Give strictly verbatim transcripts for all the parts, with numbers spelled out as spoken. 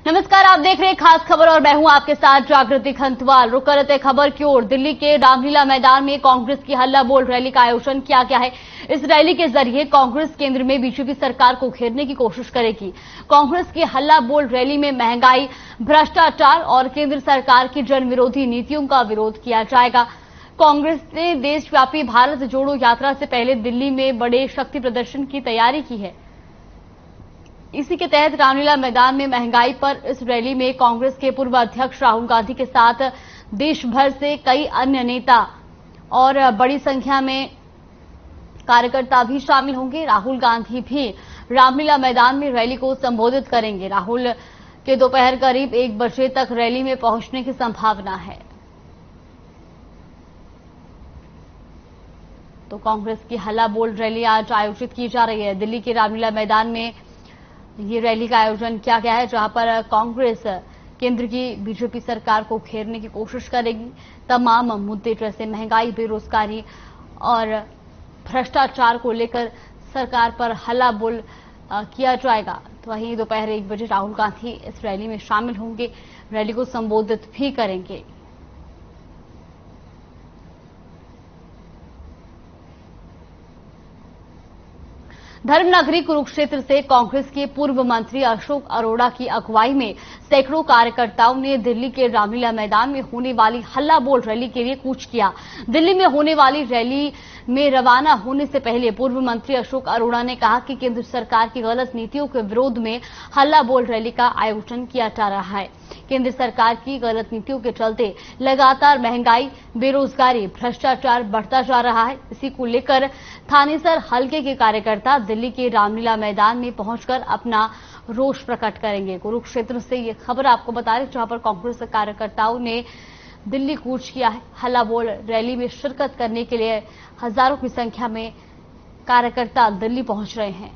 नमस्कार, आप देख रहे हैं खास खबर और मैं हूं आपके साथ जागृति खंतवाल। रुक करते खबर की ओर। दिल्ली के रामलीला मैदान में कांग्रेस की हल्ला बोल रैली का आयोजन किया गया है। इस रैली के जरिए कांग्रेस केंद्र में बीजेपी सरकार को घेरने की कोशिश करेगी। कांग्रेस की हल्ला बोल रैली में महंगाई, भ्रष्टाचार और केंद्र सरकार की जन विरोधी नीतियों का विरोध किया जाएगा। कांग्रेस ने देशव्यापी भारत जोड़ो यात्रा से पहले दिल्ली में बड़े शक्ति प्रदर्शन की तैयारी की है। इसी के तहत रामलीला मैदान में महंगाई पर इस रैली में कांग्रेस के पूर्व अध्यक्ष राहुल गांधी के साथ देश भर से कई अन्य नेता और बड़ी संख्या में कार्यकर्ता भी शामिल होंगे। राहुल गांधी भी रामलीला मैदान में रैली को संबोधित करेंगे। राहुल के दोपहर करीब एक बजे तक रैली में पहुंचने की संभावना है। तो कांग्रेस की हल्ला बोल रैली आज आयोजित की जा रही है। दिल्ली के रामलीला मैदान में ये रैली का आयोजन किया गया है, जहां पर कांग्रेस केंद्र की बीजेपी सरकार को घेरने की कोशिश करेगी। तमाम मुद्दे जैसे महंगाई, बेरोजगारी और भ्रष्टाचार को लेकर सरकार पर हल्ला बोल किया जाएगा। तो वहीं दोपहर एक बजे राहुल गांधी इस रैली में शामिल होंगे, रैली को संबोधित भी करेंगे। धर्मनगरी कुरुक्षेत्र से कांग्रेस के पूर्व मंत्री अशोक अरोड़ा की अगुवाई में सैकड़ों कार्यकर्ताओं ने दिल्ली के रामलीला मैदान में होने वाली हल्ला बोल रैली के लिए कूच किया। दिल्ली में होने वाली रैली में रवाना होने से पहले पूर्व मंत्री अशोक अरोड़ा ने कहा कि केंद्र सरकार की गलत नीतियों के विरोध में हल्ला बोल रैली का आयोजन किया जा रहा है। केंद्र सरकार की गलत नीतियों के चलते लगातार महंगाई, बेरोजगारी, भ्रष्टाचार बढ़ता जा रहा है। इसी को लेकर थानेसर हलके के कार्यकर्ता दिल्ली के रामलीला मैदान में पहुंचकर अपना रोष प्रकट करेंगे। कुरुक्षेत्र से ये खबर आपको बता रहे, जहां पर कांग्रेस कार्यकर्ताओं ने दिल्ली कूच किया है। हल्ला बोल रैली में शिरकत करने के लिए हजारों की संख्या में कार्यकर्ता दिल्ली पहुंच रहे हैं।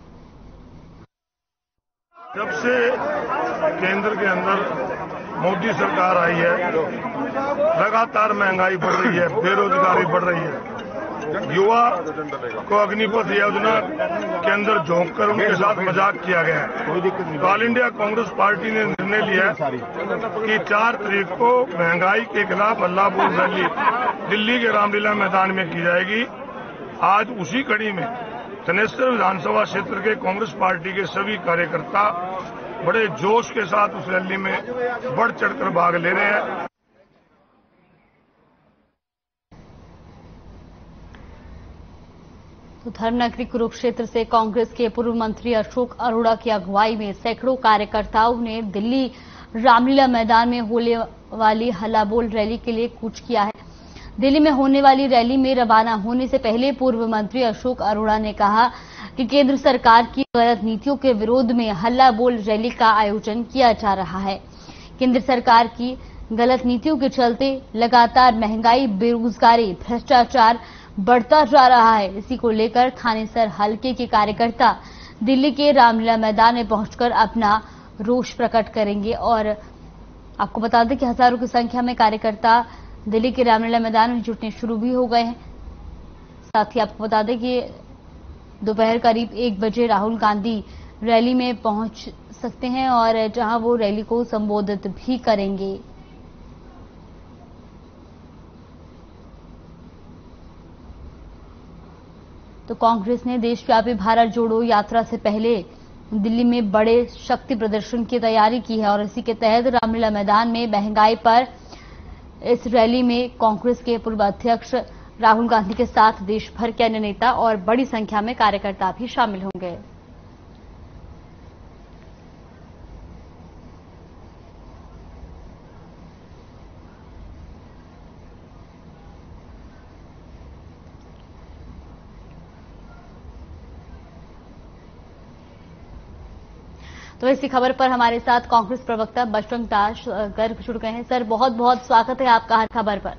जब से केंद्र के अंदर मोदी सरकार आई है, लगातार महंगाई बढ़ रही है, बेरोजगारी बढ़ रही है। युवा को अग्निपथ योजना के अंदर झोंक कर उनके साथ मजाक किया गया है। तो ऑल इंडिया कांग्रेस पार्टी ने निर्णय लिया है कि चार तारीख को महंगाई के खिलाफ हल्ला बोल रैली दिल्ली के रामलीला मैदान में की जाएगी। आज उसी कड़ी में थानेसर विधानसभा क्षेत्र के कांग्रेस पार्टी के सभी कार्यकर्ता बड़े जोश के साथ उस रैली में बढ़ चढ़कर भाग ले रहे हैं। तो धर्मनगरी कुरुक्षेत्र से कांग्रेस के पूर्व मंत्री अशोक अरोड़ा की अगुवाई में सैकड़ों कार्यकर्ताओं ने दिल्ली रामलीला मैदान में होने वाली हल्ला बोल रैली के लिए कूच किया है। दिल्ली में होने वाली रैली में रवाना होने से पहले पूर्व मंत्री अशोक अरोड़ा ने कहा कि केंद्र सरकार की गलत नीतियों के विरोध में हल्ला बोल रैली का आयोजन किया जा रहा है। केंद्र सरकार की गलत नीतियों के चलते लगातार महंगाई, बेरोजगारी, भ्रष्टाचार बढ़ता जा रहा है। इसी को लेकर थानेसर हलके के कार्यकर्ता दिल्ली के रामलीला मैदान में पहुंचकर अपना रोष प्रकट करेंगे। और आपको बता दें कि हजारों की संख्या में कार्यकर्ता दिल्ली के रामलीला मैदान में जुटने शुरू भी हो गए हैं। साथ ही आपको बता दें कि दोपहर करीब एक बजे राहुल गांधी रैली में पहुंच सकते हैं और जहां वो रैली को संबोधित भी करेंगे। तो कांग्रेस ने देशव्यापी भारत जोड़ो यात्रा से पहले दिल्ली में बड़े शक्ति प्रदर्शन की तैयारी की है और इसी के तहत रामलीला मैदान में महंगाई पर इस रैली में कांग्रेस के पूर्व अध्यक्ष राहुल गांधी के साथ देश भर के अन्य नेता और बड़ी संख्या में कार्यकर्ता भी शामिल होंगे। तो इसी खबर पर हमारे साथ कांग्रेस प्रवक्ता बजरंग दास गर्ग जुड़ गए हैं। सर, बहुत बहुत स्वागत है आपका हर खबर पर।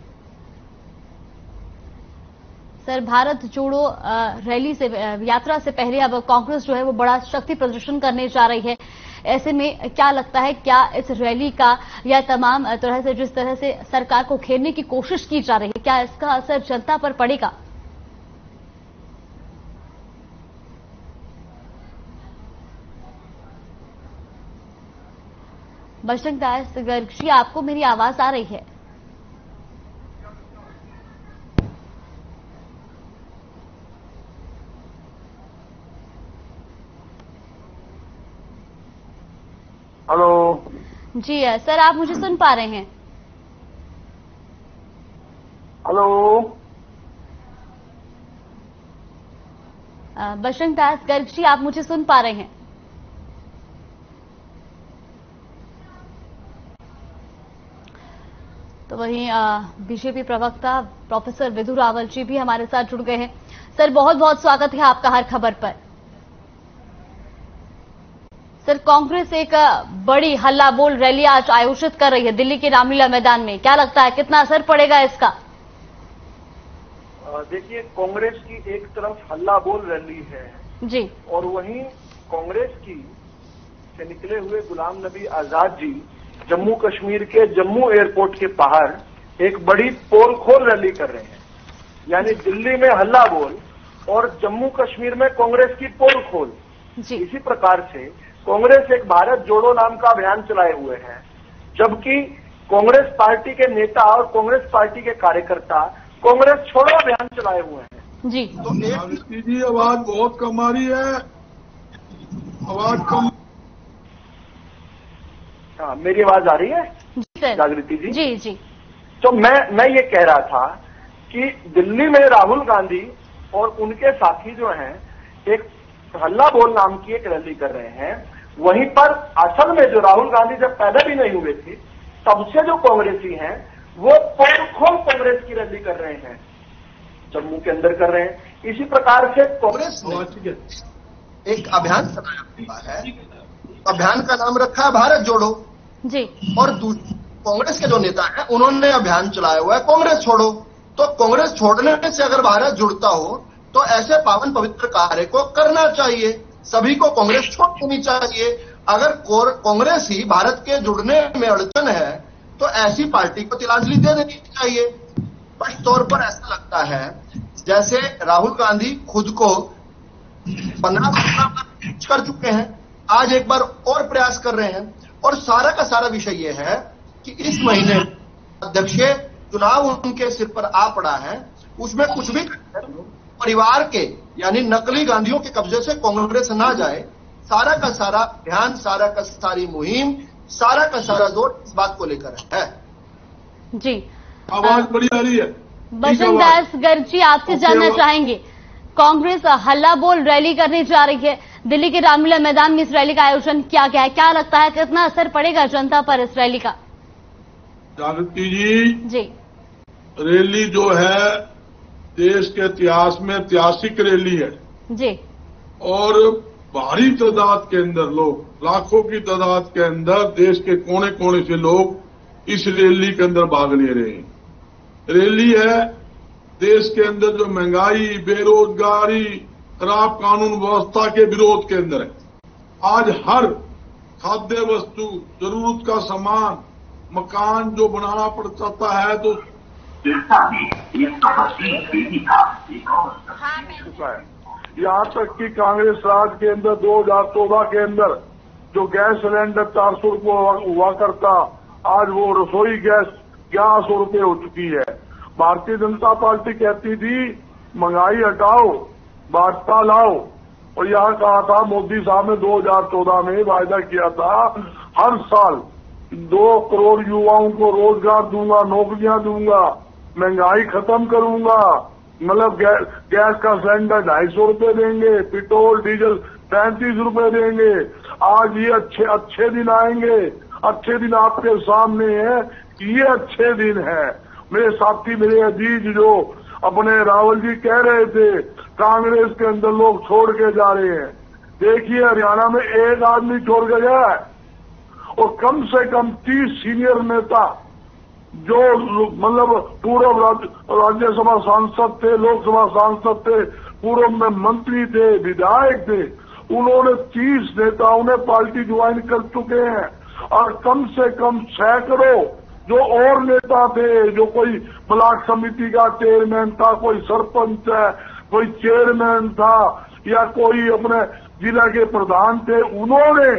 सर, भारत जोड़ो रैली से यात्रा से पहले अब कांग्रेस जो है वो बड़ा शक्ति प्रदर्शन करने जा रही है। ऐसे में क्या लगता है, क्या इस रैली का या तमाम तरह से जिस तरह से सरकार को घेरने की कोशिश की जा रही है, क्या इसका असर जनता पर पड़ेगा? बजरंग दास गर्ग जी, आपको मेरी आवाज आ रही है? हेलो जी सर, आप मुझे सुन पा रहे हैं? हेलो बजरंग दास गर्ग जी, आप मुझे सुन पा रहे हैं? तो वहीं बीजेपी प्रवक्ता प्रोफेसर विधु रावल जी भी हमारे साथ जुड़ गए हैं। सर, बहुत बहुत स्वागत है आपका हर खबर पर। सर, कांग्रेस एक बड़ी हल्ला बोल रैली आज आयोजित कर रही है दिल्ली के रामलीला मैदान में, क्या लगता है कितना असर पड़ेगा इसका? देखिए, कांग्रेस की एक तरफ हल्ला बोल रैली है जी, और वहीं कांग्रेस की से निकले हुए गुलाम नबी आजाद जी जम्मू कश्मीर के जम्मू एयरपोर्ट के बाहर एक बड़ी पोल खोल रैली कर रहे हैं। यानी दिल्ली में हल्ला बोल और जम्मू कश्मीर में कांग्रेस की पोल खोल। जी। इसी प्रकार से कांग्रेस एक भारत जोड़ो नाम का अभियान चलाए हुए है, जबकि कांग्रेस पार्टी के नेता और कांग्रेस पार्टी के कार्यकर्ता कांग्रेस छोड़ो अभियान चलाए हुए हैं। जी, तो एक जी आवाज बहुत कम आ रही है, आवाज कम। हाँ, मेरी आवाज आ रही है? जी सर। जागृति जी जी जी तो मैं मैं ये कह रहा था कि दिल्ली में राहुल गांधी और उनके साथी जो हैं एक हल्ला बोल नाम की एक रैली कर रहे हैं। वहीं पर असल में जो राहुल गांधी जब पैदा भी नहीं हुए थे तब से जो कांग्रेसी हैं वो पोल खोल कांग्रेस की रैली कर रहे हैं, जम्मू के अंदर कर रहे हैं। इसी प्रकार से कांग्रेस ने एक अभियान चलाया हुआ है, अभियान का नाम रखा है भारत जोड़ो जी। और कांग्रेस के जो नेता हैं उन्होंने अभियान चलाया हुआ है कांग्रेस छोड़ो। तो कांग्रेस छोड़ने से अगर भारत जुड़ता हो तो ऐसे पावन पवित्र कार्य को करना चाहिए, सभी को कांग्रेस छोड़ देनी चाहिए। अगर कांग्रेस ही भारत के जुड़ने में अड़चन है तो ऐसी पार्टी को तिलांजलि दे देनी चाहिए। स्पष्ट तौर पर ऐसा लगता है जैसे राहुल गांधी खुद को पंद्रह कर चुके हैं, आज एक बार और प्रयास कर रहे हैं। और सारा का सारा विषय यह है कि इस महीने अध्यक्षीय चुनाव उनके सिर पर आ पड़ा है, उसमें कुछ भी परिवार के यानी नकली गांधियों के कब्जे से कांग्रेस ना जाए, सारा का सारा ध्यान, सारा का सारी मुहिम, सारा का सारा जोर इस बात को लेकर है। जी, आवाज बड़ी आ रही है। बजरंग दास गर्ग जी, आपसे जानना चाहेंगे, कांग्रेस हल्ला बोल रैली करने जा रही है दिल्ली के रामलीला मैदान में, इस रैली का आयोजन किया गया है, क्या लगता है कितना असर पड़ेगा जनता पर इस रैली का? जागृति जी जी, रैली जो है देश के इतिहास में ऐतिहासिक रैली है जी, और भारी तादाद के अंदर लोग, लाखों की तादाद के अंदर देश के कोने कोने से लोग इस रैली के अंदर भाग ले रहे हैं। रैली है देश के अंदर जो महंगाई, बेरोजगारी, खराब कानून व्यवस्था के विरोध के अंदर है। आज हर खाद्य वस्तु, जरूरत का सामान, मकान जो बनाना पड़ता है तो यहाँ तक कि कांग्रेस राज के अंदर दो हजार चौदह के अंदर जो गैस सिलेंडर चार सौ रुपये हुआ करता, आज वो रसोई गैस ग्यारह सौ रुपये हो चुकी है। भारतीय जनता पार्टी कहती थी महंगाई हटाओ, भाजपा लाओ, और यहाँ कहा था मोदी साहब ने दो हजार चौदह में वायदा किया था हर साल दो करोड़ युवाओं को रोजगार दूंगा, नौकरियां दूंगा, महंगाई खत्म करूंगा, मतलब गै, गैस का सिलेंडर ढाई सौ रूपये देंगे, पेट्रोल डीजल पैंतीस रूपये देंगे। आज ये अच्छे अच्छे दिन आएंगे, अच्छे दिन आपके सामने है, ये अच्छे दिन है। मेरे साथी, मेरे अजीज जो अपने रावल जी कह रहे थे कांग्रेस के अंदर लोग छोड़ के जा रहे हैं, देखिए हरियाणा में एक आदमी छोड़ के गया है और कम से कम तीस सीनियर नेता जो मतलब पूर्व राज्यसभा सांसद थे, लोकसभा सांसद थे, पूर्व में मंत्री थे, विधायक थे, उन्होंने तीस नेताओं ने पार्टी ज्वाइन कर चुके हैं। और कम से कम सैकड़ों जो और नेता थे, जो कोई ब्लॉक समिति का चेयरमैन था, कोई सरपंच है, कोई चेयरमैन था, या कोई अपने जिला के प्रधान थे, उन्होंने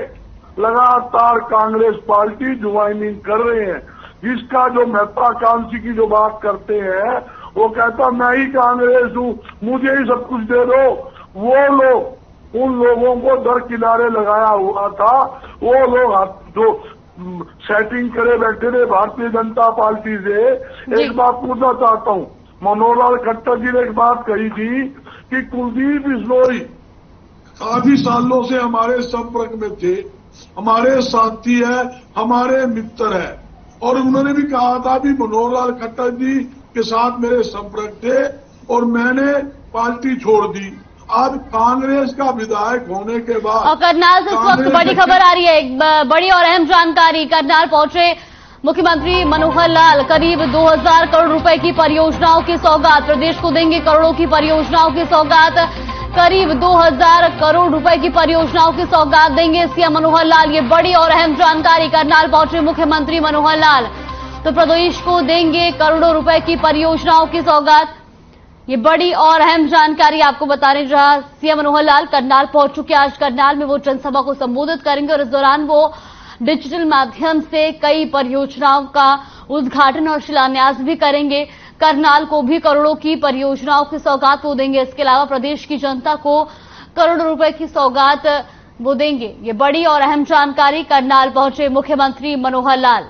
लगातार कांग्रेस पार्टी ज्वाइनिंग कर रहे हैं। इसका जो महत्वाकांक्षी की जो बात करते हैं, वो कहता मैं ही कांग्रेस हूं, मुझे ही सब कुछ दे दो। वो लोग, उन लोगों को दर किनारे लगाया हुआ था। वो लोग जो सेटिंग करे बैठे थे भारतीय जनता पार्टी से। एक बात पूछना चाहता हूं, मनोहर लाल खट्टर जी ने एक बात कही थी कि कुलदीप बिश्नोई काफी सालों से हमारे संपर्क में थे, हमारे साथी है, हमारे मित्र है, और उन्होंने भी कहा था कि मनोहर लाल खट्टर जी के साथ मेरे संपर्क थे और मैंने पार्टी छोड़ दी। आज कांग्रेस का विधायक होने के बाद और करनाल से इस वक्त बड़ी खबर आ रही है, एक बड़ी और अहम जानकारी। करनाल पहुंचे मुख्यमंत्री मनोहर लाल, करीब दो हज़ार करोड़ रुपए की परियोजनाओं की सौगात प्रदेश को देंगे। करोड़ों की परियोजनाओं की सौगात, करीब दो हज़ार करोड़ रुपए की परियोजनाओं की सौगात देंगे सीएम मनोहर लाल। ये बड़ी और अहम जानकारी। करनाल पहुंचे मुख्यमंत्री मनोहर लाल, तो प्रदेश को देंगे करोड़ों रुपए की परियोजनाओं की सौगात। ये बड़ी और अहम जानकारी आपको बता रहे हैं, जहां सीएम मनोहर लाल करनाल पहुंच चुके। आज करनाल में वो जनसभा को संबोधित करेंगे और इस दौरान वो डिजिटल माध्यम से कई परियोजनाओं का उद्घाटन और शिलान्यास भी करेंगे। करनाल को भी करोड़ों की परियोजनाओं की सौगात वो देंगे। इसके अलावा प्रदेश की जनता को करोड़ों रुपए की सौगात वो देंगे। ये बड़ी और अहम जानकारी। करनाल पहुंचे मुख्यमंत्री मनोहर लाल।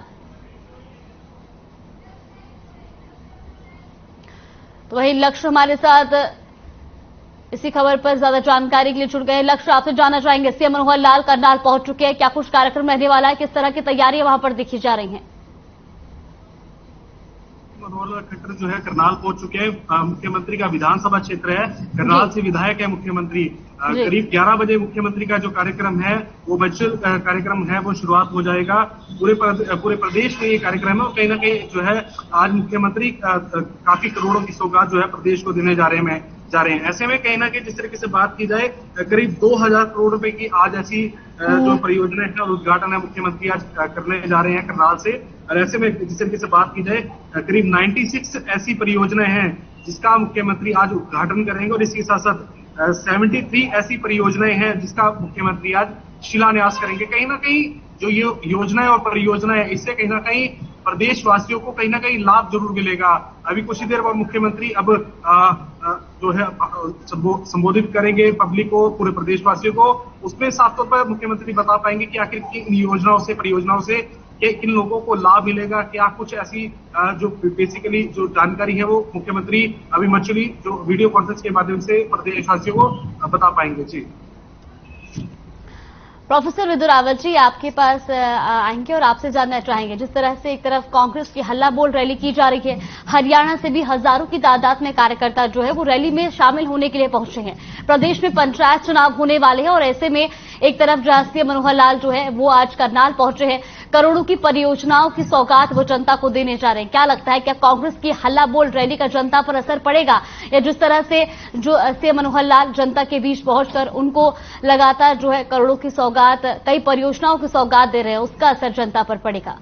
तो वही लक्ष्य हमारे साथ इसी खबर पर ज्यादा जानकारी के लिए जुड़ गए। लक्ष्य, आपसे जानना चाहेंगे, सीएम मनोहर लाल करनाल पहुंच चुके हैं, क्या कुछ कार्यक्रम रहने वाला है, किस तरह की तैयारियां वहां पर देखी जा रही हैं? मनोहर लाल खट्टर जो है करनाल पहुंच चुके हैं। मुख्यमंत्री का विधानसभा क्षेत्र है, करनाल से विधायक है मुख्यमंत्री। करीब ग्यारह बजे मुख्यमंत्री का जो कार्यक्रम है वो वर्चुअल कार्यक्रम है, वो शुरुआत हो जाएगा। पूरे पूरे प्रदेश में ये कार्यक्रम है और कहीं ना कहीं जो है आज मुख्यमंत्री काफी करोड़ों की सौगात जो है प्रदेश को देने जा रहे हैं जा रहे हैं ऐसे में कहीं ना कहीं जिस तरीके से बात की जाए, करीब दो हजार करोड़ रुपए की आज ऐसी जो परियोजना है और उद्घाटन है मुख्यमंत्री आज करने जा रहे हैं करनाल से। और ऐसे में जिस तरीके से बात की जाए, करीब छियानवे ऐसी परियोजनाएं हैं जिसका मुख्यमंत्री आज उद्घाटन करेंगे और इसके साथ साथ तिहत्तर ऐसी परियोजनाएं हैं जिसका मुख्यमंत्री आज शिलान्यास करेंगे। कहीं ना कहीं जो ये योजनाएं और परियोजनाएं, इससे कहीं ना कहीं प्रदेशवासियों को कहीं ना कहीं लाभ जरूर मिलेगा। अभी कुछ ही देर बाद मुख्यमंत्री अब आ, आ, जो है संबोधित करेंगे पब्लिक को, पूरे प्रदेशवासियों को। उसमें साफ तौर पर मुख्यमंत्री बता पाएंगे कि आखिर इन योजनाओं से, परियोजनाओं से कि किन लोगों को लाभ मिलेगा, क्या कुछ ऐसी जो बेसिकली जो जानकारी है वो मुख्यमंत्री अभी वर्चुअली जो वीडियो कॉन्फ्रेंस के माध्यम से प्रदेशवासियों को बता पाएंगे। जी प्रोफेसर विदुर रावत जी आपके पास आएंगे और आपसे जानना चाहेंगे, जिस तरह से एक तरफ कांग्रेस की हल्ला बोल रैली की जा रही है, हरियाणा से भी हजारों की तादाद में कार्यकर्ता जो है वो रैली में शामिल होने के लिए पहुंचे हैं। प्रदेश में पंचायत चुनाव होने वाले हैं और ऐसे में एक तरफ जहां सीएम मनोहर लाल जो है वो आज करनाल पहुंचे हैं, करोड़ों की परियोजनाओं की सौगात वो जनता को देने जा रहे हैं। क्या लगता है, क्या कांग्रेस की हल्ला बोल रैली का जनता पर असर पड़ेगा, या जिस तरह से जो सीएम मनोहर लाल जनता के बीच पहुंचकर उनको लगातार जो है करोड़ों की सौगात, कई परियोजनाओं की सौगात दे रहे हैं, उसका असर जनता पर पड़ेगा?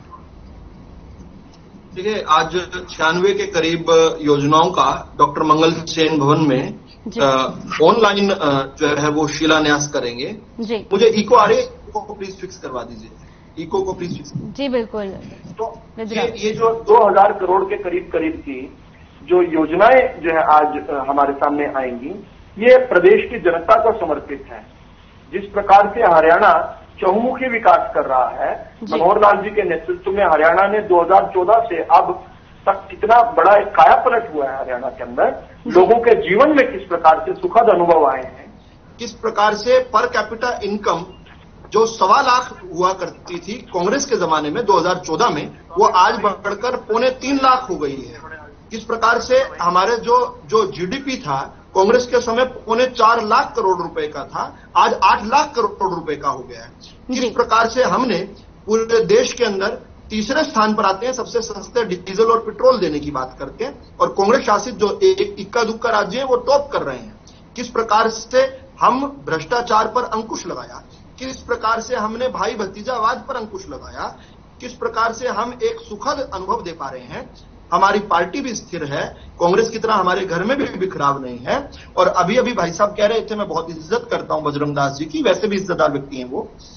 देखिए, आज छियानवे के करीब योजनाओं का डॉक्टर मंगल सेन भवन में ऑनलाइन जो है वो शिलान्यास करेंगे। जी मुझे इको आ रही है, इको को प्लीज फिक्स करवा दीजिए, इको को प्लीज फिक्स। जी बिल्कुल। तो ये, ये जो दो हजार करोड़ के करीब करीब की जो योजनाएं जो है आज हमारे सामने आएंगी, ये प्रदेश की जनता को समर्पित है। जिस प्रकार से हरियाणा चहुमुखी विकास कर रहा है, मनोहर लाल जी के नेतृत्व में हरियाणा ने दो हजार चौदह से अब तक कितना बड़ा एक काया पलट हुआ है हरियाणा के अंदर, लोगों के जीवन में किस प्रकार से सुखद अनुभव आए हैं, किस प्रकार से पर कैपिटा इनकम जो सवा लाख हुआ करती थी कांग्रेस के जमाने में दो हजार चौदह में, वो आज बढ़कर पौने तीन लाख हो गई है। किस प्रकार से हमारे जो जो जीडीपी था कांग्रेस के समय पौने चार लाख करोड़ रुपए का था, आज आठ लाख करोड़ रुपए का हो गया है। किस प्रकार से हमने पूरे देश के अंदर तीसरे स्थान पर आते हैं सबसे सस्ते डीजल और पेट्रोल देने की बात करके, और कांग्रेस शासित जो एक इक्का दुक्का राज्य है वो टॉप कर रहे हैं। किस प्रकार से हम भ्रष्टाचार पर अंकुश लगाया, किस प्रकार से हमने भाई भतीजावाद पर अंकुश लगाया, किस प्रकार से हम एक सुखद अनुभव दे पा रहे हैं। हमारी पार्टी भी स्थिर है, कांग्रेस की तरह हमारे घर में भी बिखराव नहीं है। और अभी अभी भाई साहब कह रहे थे, मैं बहुत इज्जत करता हूं बजरंग दास जी की, वैसे भी इज्जतदार व्यक्ति हैं वो।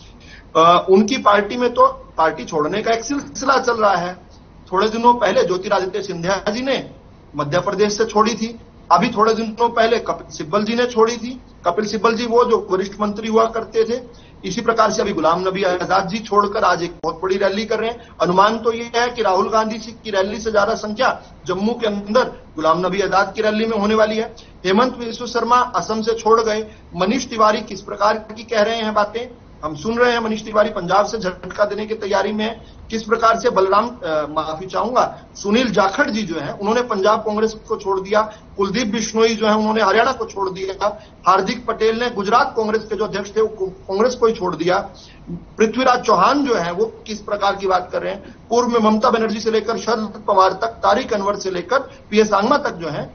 उनकी पार्टी में तो पार्टी छोड़ने का एक सिलसिला चल रहा है। थोड़े दिनों पहले ज्योतिरादित्य सिंधिया जी ने मध्य प्रदेश से छोड़ी थी, अभी थोड़े दिनों पहले कपिल सिब्बल जी ने छोड़ी थी। कपिल सिब्बल जी वो जो वरिष्ठ मंत्री हुआ करते थे। इसी प्रकार से अभी गुलाम नबी आजाद जी छोड़कर आज एक बहुत बड़ी रैली कर रहे हैं। अनुमान तो ये है कि राहुल गांधी की रैली से ज्यादा संख्या जम्मू के अंदर गुलाम नबी आजाद की रैली में होने वाली है। हेमंत बिस्वा शर्मा असम से छोड़ गए। मनीष तिवारी किस प्रकार की कह रहे हैं बातें हम सुन रहे हैं। मनीष तिवारी पंजाब से झटका देने की तैयारी में है। किस प्रकार से बलराम माफी चाहूंगा सुनील जाखड़ जी जो है उन्होंने पंजाब कांग्रेस को छोड़ दिया। कुलदीप बिश्नोई जो है उन्होंने हरियाणा को छोड़ दिया। हार्दिक पटेल ने गुजरात कांग्रेस के जो अध्यक्ष थे वो कांग्रेस को ही छोड़ दिया। पृथ्वीराज चौहान जो है वो किस प्रकार की बात कर रहे हैं। पूर्व में ममता बनर्जी से लेकर शरद पवार तक, तारिक अनवर से लेकर पी एस सांगमा तक जो है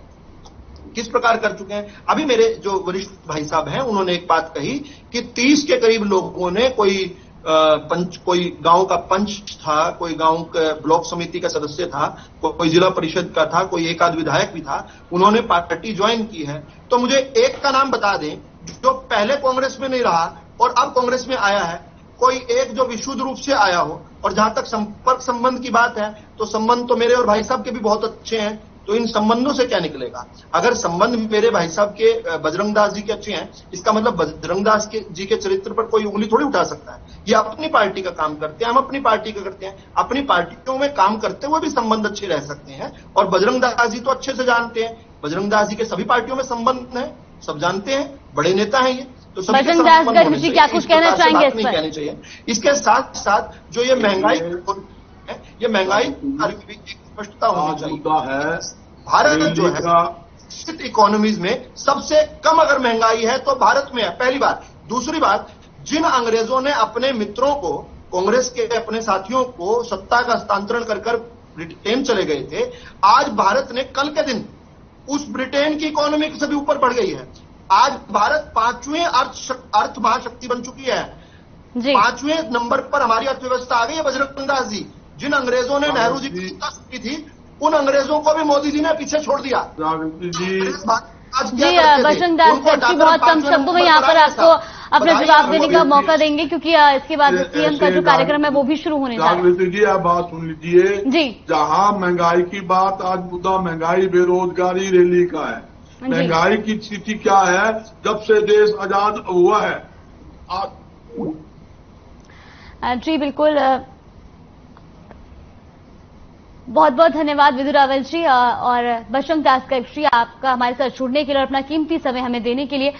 किस प्रकार कर चुके हैं। अभी मेरे जो वरिष्ठ भाई साहब हैं उन्होंने एक बात कही कि तीस के करीब लोगों ने कोई पंच कोई गांव का पंच था, कोई गांव का ब्लॉक समिति का सदस्य था, कोई जिला परिषद का था, कोई एक आध विधायक भी था, उन्होंने पार्टी ज्वाइन की है। तो मुझे एक का नाम बता दें जो पहले कांग्रेस में नहीं रहा और अब कांग्रेस में आया है, कोई एक जो विशुद्ध रूप से आया हो। और जहां तक संपर्क संबंध की बात है तो संबंध तो मेरे और भाई साहब के भी बहुत अच्छे हैं, तो इन संबंधों से क्या निकलेगा। अगर संबंध मेरे भाई साहब के बजरंग दास जी के अच्छे हैं, इसका मतलब बजरंग दास के जी के चरित्र पर कोई उंगली थोड़ी उठा सकता है। ये अपनी पार्टी का काम करते हैं, हम अपनी पार्टी का करते हैं। अपनी पार्टियों में काम करते हुए भी संबंध अच्छे रह सकते हैं। और बजरंग दास जी तो अच्छे से जानते हैं, बजरंग दास जी के सभी पार्टियों में संबंध है, सब जानते हैं, बड़े नेता हैं ये। तो बजरंग दास गर्ग जी क्या कुछ कहना चाहेंगे इस पर? कहनी चाहिए। इसके साथ साथ जो ये महंगाई है, ये महंगाई स्पष्टता होनी चाहिए। भारत जो है विकसित इकोनॉमीज में सबसे कम अगर महंगाई है तो भारत में है, पहली बात। दूसरी बात, जिन अंग्रेजों ने अपने मित्रों को, कांग्रेस के अपने साथियों को सत्ता का हस्तांतरण कर कर ब्रिटेन चले गए थे, आज भारत ने कल के दिन उस ब्रिटेन की इकोनॉमी से भी ऊपर बढ़ गई है। आज भारत पांचवें अर्थ अर्थ महाशक्ति बन चुकी है। पांचवें नंबर पर हमारी अर्थव्यवस्था आ गई है। बजरंग दास जी, जिन अंग्रेजों ने नेहरू जी की सत्ता की थी उन अंग्रेजों को भी मोदी जी ने पीछे छोड़ दिया। जी बजरंग दास जी बहुत कम शब्दों में यहाँ पर आपको अपना जवाब देने का मौका देंगे क्योंकि इसके बाद सीएम का जो कार्यक्रम है वो भी शुरू होने जा रहा है। जी आप बात सुन लीजिए जी। जहाँ महंगाई की बात, आज मुद्दा महंगाई बेरोजगारी रैली का है। महंगाई की स्थिति क्या है जब से देश आजाद हुआ है। जी बिल्कुल, बहुत बहुत धन्यवाद विदु रावल जी और बजरंग दास गर्ग जी आपका हमारे साथ जुड़ने के लिए और अपना कीमती समय हमें देने के लिए।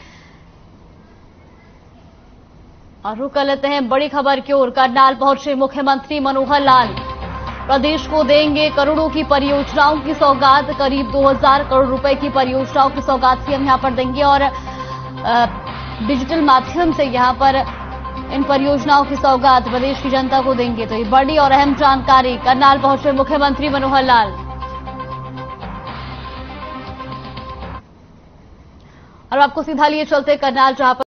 और रुक कर लेते हैं बड़ी खबर की ओर। करनाल पहुंचे मुख्यमंत्री मनोहर लाल, प्रदेश को देंगे करोड़ों की परियोजनाओं की सौगात। करीब दो हज़ार करोड़ रुपए की परियोजनाओं की सौगात सीएम यहां पर देंगे और डिजिटल माध्यम से यहां पर इन परियोजनाओं की सौगात प्रदेश की जनता को देंगे। तो ये बड़ी और अहम जानकारी। करनाल पहुंचे मुख्यमंत्री मनोहर लाल। और आपको सीधा लिए चलते करनाल, जहां पर